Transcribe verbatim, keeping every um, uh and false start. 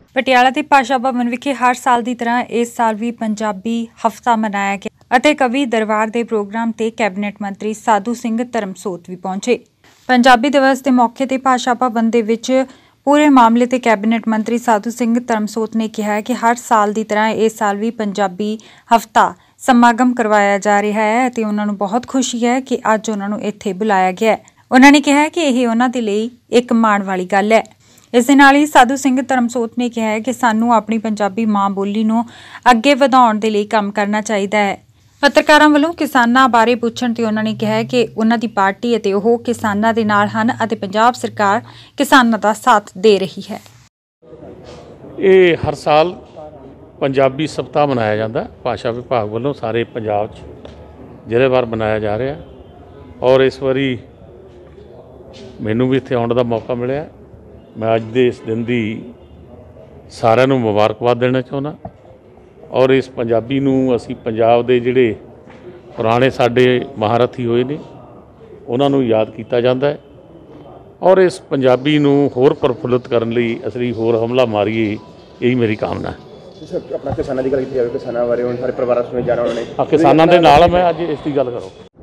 ਪਟਿਆਲਾ ਦੇ ਭਾਸ਼ਾ ਭਵਨ ਵਿਖੇ ਹਰ ਸਾਲ ਦੀ ਤਰ੍ਹਾਂ ਇਸ ਸਾਲ ਵੀ ਪੰਜਾਬੀ ਹਫ਼ਤਾ ਮਨਾਇਆ ਗਿਆ ਅਤੇ ਕਵੀ ਦਰਬਾਰ ਦੇ ਪ੍ਰੋਗਰਾਮ ਤੇ ਕੈਬਨਿਟ ਮੰਤਰੀ ਸਾਧੂ ਸਿੰਘ ਧਰਮਸੋਤ ਵੀ ਪਹੁੰਚੇ। ਪੰਜਾਬੀ ਦਿਵਸ ਦੇ ਮੌਕੇ ਤੇ ਭਾਸ਼ਾ ਭਵਨ ਦੇ ਵਿੱਚ ਪੂਰੇ ਮਾਮਲੇ ਤੇ ਕੈਬਨਿਟ ਮੰਤਰੀ ਸਾਧੂ ਸਿੰਘ ਧਰਮਸੋਤ ਨੇ ਕਿਹਾ ਕਿ ਹਰ ਸਾਲ ਦੀ ਤਰ੍ਹਾਂ ਇਸ ਸਾਲ ਵੀ ਪੰਜਾਬੀ ਹਫ਼ਤਾ ਸਮਾਗਮ ਕਰਵਾਇਆ ਜਾ ਰਿਹਾ ਹੈ ਅਤੇ ਉਹਨਾਂ ਨੂੰ ਬਹੁਤ ਖੁਸ਼ੀ ਹੈ ਕਿ ਅੱਜ ਉਹਨਾਂ ਨੂੰ ਇੱਥੇ ਬੁਲਾਇਆ ਗਿਆ ਹੈ। ਉਹਨਾਂ ਨੇ ਕਿਹਾ ਕਿ ਇਹ ਉਹਨਾਂ ਦੇ ਲਈ ਇੱਕ ਮਾਣ ਵਾਲੀ ਗੱਲ ਹੈ। ਇਸ ਦੇ ਨਾਲ ਹੀ ਸਾਧੂ ਸਿੰਘ ਧਰਮਸੋਤ ਨੇ ਕਿਹਾ ਹੈ ਕਿ ਸਾਨੂੰ ਆਪਣੀ ਪੰਜਾਬੀ ਮਾਂ ਬੋਲੀ ਨੂੰ ਅੱਗੇ ਵਧਾਉਣ ਦੇ ਲਈ ਕੰਮ ਕਰਨਾ ਚਾਹੀਦਾ ਹੈ। ਪੱਤਰਕਾਰਾਂ ਵੱਲੋਂ ਕਿਸਾਨਾਂ ਬਾਰੇ ਪੁੱਛਣ ਤੇ ਉਹਨਾਂ ਨੇ ਕਿਹਾ ਕਿ ਉਹਨਾਂ ਦੀ ਪਾਰਟੀ ਅਤੇ ਉਹ ਕਿਸਾਨਾਂ ਦੇ ਨਾਲ ਹਨ ਅਤੇ ਪੰਜਾਬ ਸਰਕਾਰ ਕਿਸਾਨਾਂ ਦਾ ਸਾਥ ਦੇ ਰਹੀ ਹੈ। ਇਹ ਹਰ ਸਾਲ ਪੰਜਾਬੀ ਸप्ताह ਮਨਾਇਆ ਜਾਂਦਾ ਭਾਸ਼ਾ ਵਿਭਾਗ ਵੱਲੋਂ ਸਾਰੇ ਪੰਜਾਬ 'ਚ ਜ਼ਿਲ੍ਹੇਵਾਰ ਮਨਾਇਆ ਜਾ ਰਿਹਾ ਔਰ ਇਸ ਵਾਰੀ ਮੈਨੂੰ ਵੀ ਇੱਥੇ ਆਉਣ ਦਾ ਮੌਕਾ ਮਿਲਿਆ। मैं अज दे इस दिन की सारिਆਂ ਨੂੰ मुबारकबाद देना चाहुंदा और इस पंजाबी नूं असीं पंजाब दे जिहड़े पुराने साडे महारथी होए ने उन्हां नूं याद कीता जांदा है और इस पंजाबी नूं होर प्रफुल्लित करन लई असीं होर हमला मारीए, यही मेरी कामना है। अपना किसानां दी गल कीती जावे, किसानां बारे हुण सारे परिवारां सुणे जाना उन्होंने किसानां दे नाल मैं अज इस दी गल करो।